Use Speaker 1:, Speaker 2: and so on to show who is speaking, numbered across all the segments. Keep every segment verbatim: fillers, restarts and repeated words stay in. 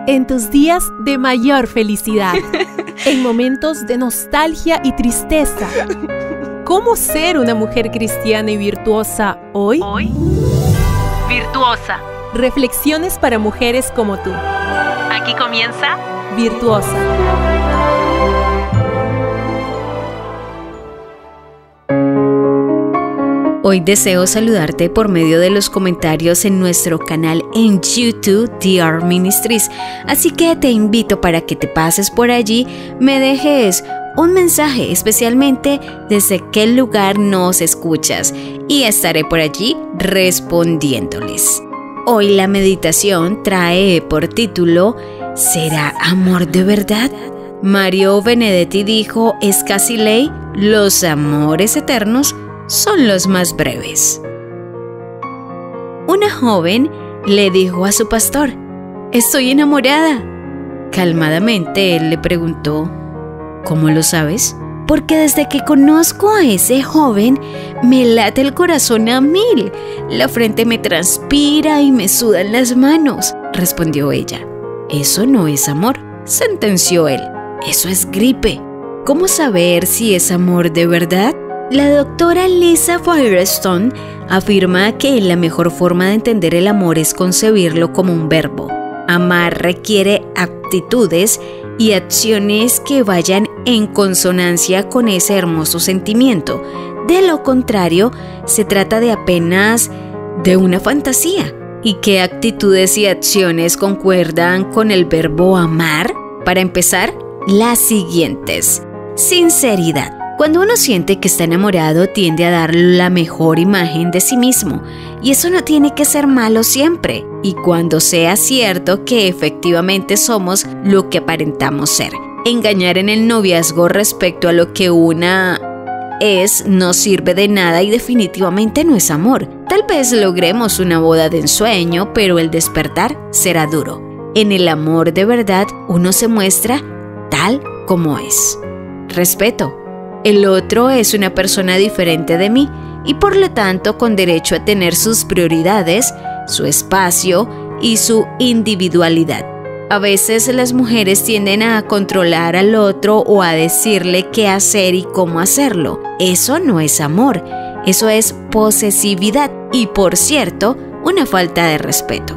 Speaker 1: En tus días de mayor felicidad, en momentos de nostalgia y tristeza. ¿Cómo ser una mujer cristiana y virtuosa hoy?
Speaker 2: Hoy, virtuosa.
Speaker 1: Reflexiones para mujeres como tú.
Speaker 2: Aquí comienza
Speaker 1: Virtuosa.
Speaker 3: Hoy deseo saludarte por medio de los comentarios en nuestro canal en YouTube, D R Ministries. Así que te invito para que te pases por allí, me dejes un mensaje, especialmente desde qué lugar nos escuchas, y estaré por allí respondiéndoles. Hoy la meditación trae por título ¿Será amor de verdad? Mario Benedetti dijo: es casi ley, los amores eternos son los más breves. Una joven le dijo a su pastor: estoy enamorada. Calmadamente él le preguntó: ¿cómo lo sabes? Porque desde que conozco a ese joven me late el corazón a mil, la frente me transpira y me sudan las manos, respondió ella. Eso no es amor, sentenció él, eso es gripe. ¿Cómo saber si es amor de verdad? La doctora Lisa Firestone afirma que la mejor forma de entender el amor es concebirlo como un verbo. Amar requiere actitudes y acciones que vayan en consonancia con ese hermoso sentimiento. De lo contrario, se trata de apenas de una fantasía. ¿Y qué actitudes y acciones concuerdan con el verbo amar? Para empezar, las siguientes. Sinceridad. Cuando uno siente que está enamorado, tiende a dar la mejor imagen de sí mismo, y eso no tiene que ser malo siempre, y cuando sea cierto que efectivamente somos lo que aparentamos ser. Engañar en el noviazgo respecto a lo que una es no sirve de nada y definitivamente no es amor. Tal vez logremos una boda de ensueño, pero el despertar será duro. En el amor de verdad, uno se muestra tal como es. Respeto. El otro es una persona diferente de mí y por lo tanto con derecho a tener sus prioridades, su espacio y su individualidad. A veces las mujeres tienden a controlar al otro o a decirle qué hacer y cómo hacerlo. Eso no es amor, eso es posesividad y, por cierto, una falta de respeto.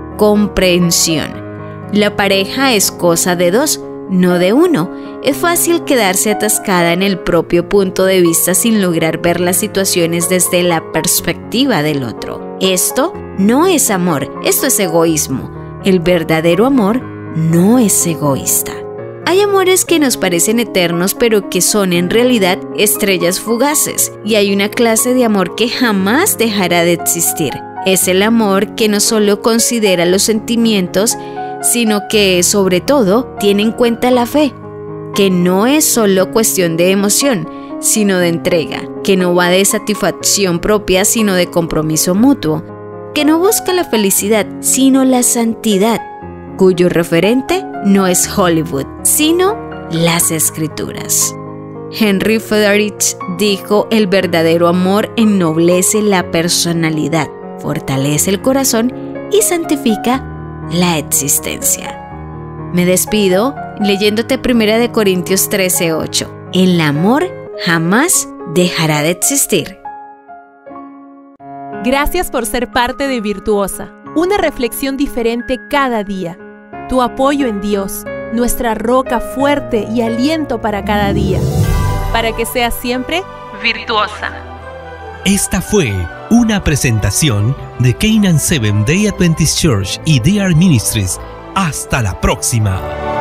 Speaker 3: Comprensión. La pareja es cosa de dos, no de uno. Es fácil quedarse atascada en el propio punto de vista sin lograr ver las situaciones desde la perspectiva del otro. Esto no es amor, esto es egoísmo. El verdadero amor no es egoísta. Hay amores que nos parecen eternos pero que son en realidad estrellas fugaces, y hay una clase de amor que jamás dejará de existir. Es el amor que no solo considera los sentimientos, sino que, sobre todo, tiene en cuenta la fe, que no es solo cuestión de emoción, sino de entrega, que no va de satisfacción propia, sino de compromiso mutuo, que no busca la felicidad, sino la santidad, cuyo referente no es Hollywood, sino las Escrituras. Henry Friedrich dijo: el verdadero amor ennoblece la personalidad, fortalece el corazón y santifica la existencia. Me despido leyéndote primera de Corintios trece ocho. El amor jamás dejará de existir.
Speaker 1: Gracias por ser parte de Virtuosa, una reflexión diferente cada día. Tu apoyo en Dios, nuestra roca fuerte y aliento para cada día. Para que seas siempre
Speaker 2: virtuosa.
Speaker 4: Esta fue una presentación de Canaan Seventh Day Adventist Church y D R Ministries. Hasta la próxima.